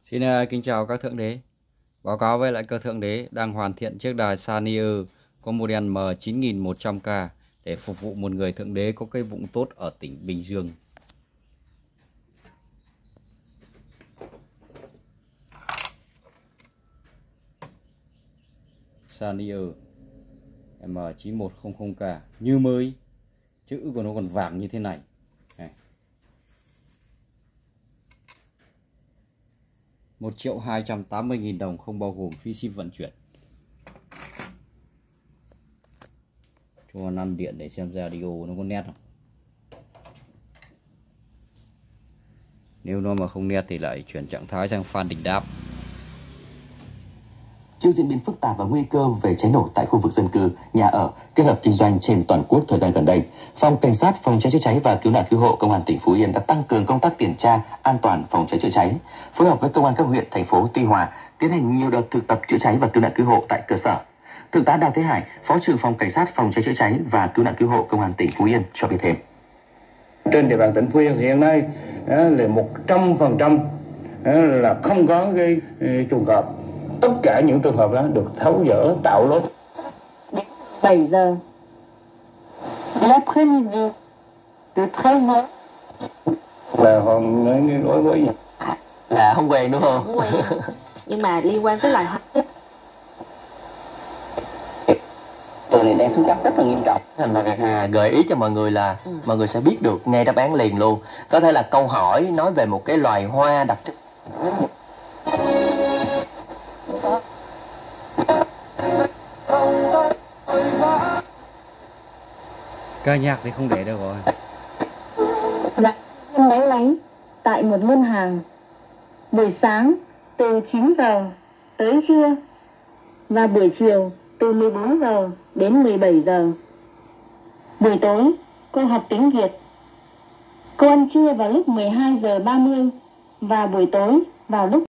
Xin kính chào các thượng đế. Báo cáo với lại cơ thượng đế đang hoàn thiện chiếc đài Sanier có model M9100K để phục vụ một người thượng đế có cây vụng tốt ở tỉnh Bình Dương. Sanier M9100K như mới, chữ của nó còn vàng như thế này. 1.280.000 đồng không bao gồm phí ship vận chuyển. Cho ăn điện để xem radio nó có nét không. Nếu nó mà không nét thì lại chuyển trạng thái sang Phan Đình Đáp. Trước diễn biến phức tạp và nguy cơ về cháy nổ tại khu vực dân cư, nhà ở, kết hợp kinh doanh trên toàn quốc thời gian gần đây, Phòng Cảnh sát Phòng cháy chữa cháy và Cứu nạn Cứu hộ Công an tỉnh Phú Yên đã tăng cường công tác kiểm tra an toàn phòng cháy chữa cháy, phối hợp với công an các huyện, thành phố Tuy Hòa tiến hành nhiều đợt thực tập chữa cháy và cứu nạn cứu hộ tại cơ sở. Thượng tá Đào Thế Hải, Phó trưởng Phòng Cảnh sát Phòng cháy chữa cháy và Cứu nạn Cứu hộ Công an tỉnh Phú Yên cho biết thêm. Trên địa bàn tỉnh Phú Yên hiện nay là 100% là không có cái trường hợp, tất cả những trường hợp đó được tháo dỡ tạo lối. 7 giờ l'après-midi từ 13 giờ Là hôm cái đối với là không quen đúng không? Không quen. Nhưng mà liên quan tới loài hoa. Tường này đang xuống cấp rất là nghiêm trọng. Thành là gợi ý cho mọi người là mọi người sẽ biết được ngay đáp án liền luôn. Có thể là câu hỏi nói về một cái loài hoa đặc trưng. Ca nhạc thì không để được rồi. Máy lánh tại một ngân hàng buổi sáng từ 9 giờ tới trưa và buổi chiều từ 14 giờ đến 17 giờ. Buổi tối cô học tiếng Việt. Cô ăn trưa vào lúc 12 giờ 30 và buổi tối vào lúc